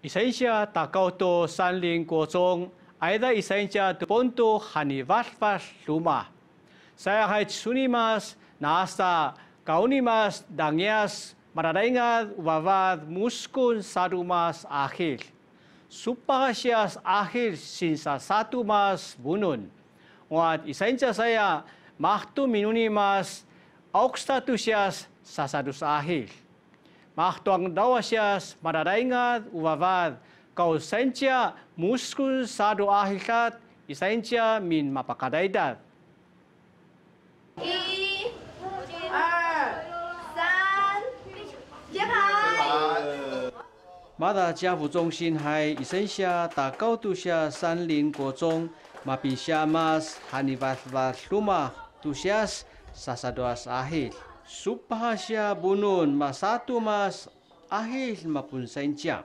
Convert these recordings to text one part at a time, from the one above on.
一生下打高到山林国中，爱的一生下的本土汉尼瓦瓦鲁马。Saya hai sunimas nasa kaunimas dangias madadaingat wawad muskun sadumas akhir. Supahasias akhir sinsa satu mas bunun. Wat isenja saya mahtu minunimas aukstatusias sasadus akhir. Mahtuang dawasias madadaingat wawad kau senja muskun sadu akhirat isenja min mapakadaidat. 1、2、3，接牌。 马达家福中心还一生下打高度下山林国中，马比下mas hanivat luma tusias sasaduas akhir. Supahasya bunun masatu mas akhir mapun senja.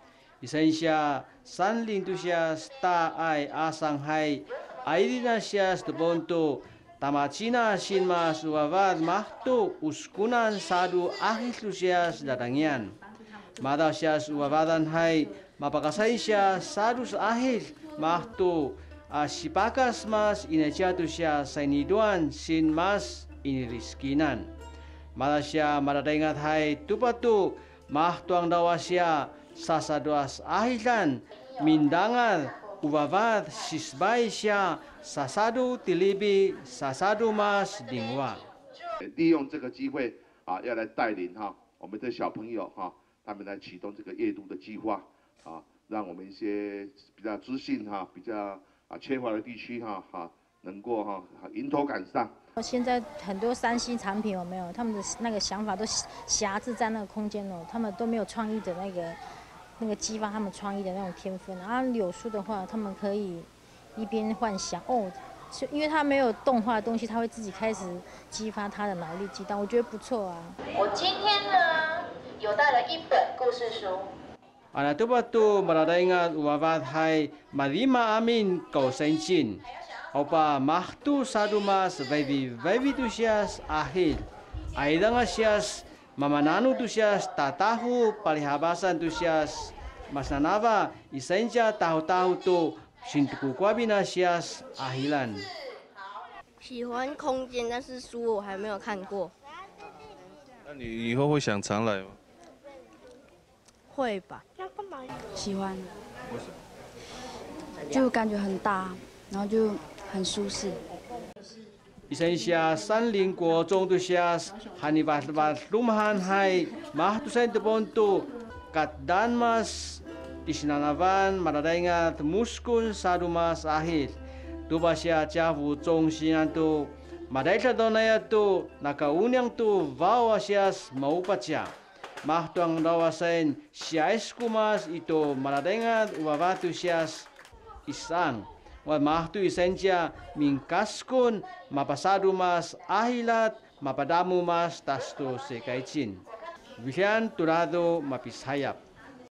Isensya sanlin tusias ta ai asang hai airina sias tebonto Tamacina sin mas wawad mahtu uskunan sadu akhir lusias dadangian. Mada sias wawadan hai mapakasay siya sadus akhir mahtu sipakas mas inechatu siya sainiduan sin mas iniriskinan. Mada siya madadaingat hai tupatu mahtuang dawa siya sasaduas akhiran mindangan uwawad sisbay siya sasadu tilibi sasadu mas dingwa。 利用这个机会要来带领我们的小朋友他们来启动这个夜读的计划让我们一些比较资讯比较缺乏的地区能够迎头赶上。 现在很多3C产品有没有？他们的那个想法都辖制在那个空间他们都没有创意的那个激发他们创意的那种天分。然后柳树的话，他们可以一边幻想因为他没有动画的东西，他会自己开始激发他的脑力激荡，我觉得不错啊。 我今天呢有带了一本故事书。 Anak tu batu madadaingat wawad hai marima amin kau senjin. Opa mahtu sadu mas vevi tusias akhir. Aidanga sias mamananu tusias tatahu palihabasan tusias mas nanava isenja tahu tu sintuku kwabina sias ahilan。 喜欢空间，但是书我还没有看过。 那你以后会想常来吗？ 会吧。 喜欢。 为什么？ 就感觉很大，然后就很舒适。 Isensya sanling ko jong tu sias hanibat lumahan hai mahtu sen tebontu kat dan mas isinanavan madadaingat muskun sadu mas akhir. Tu basya javu jong sinan tu madaita donaya tu nakaunyang tu vawa sias maupacha. Mahtuang dawasen siais kumas itu madadaingat uwawatu sias isang. Wa mahtu isenja mingkaskun mapasadu mas ahilat mapadamu mas tasto sekaicin. Vihan turado mapisayap.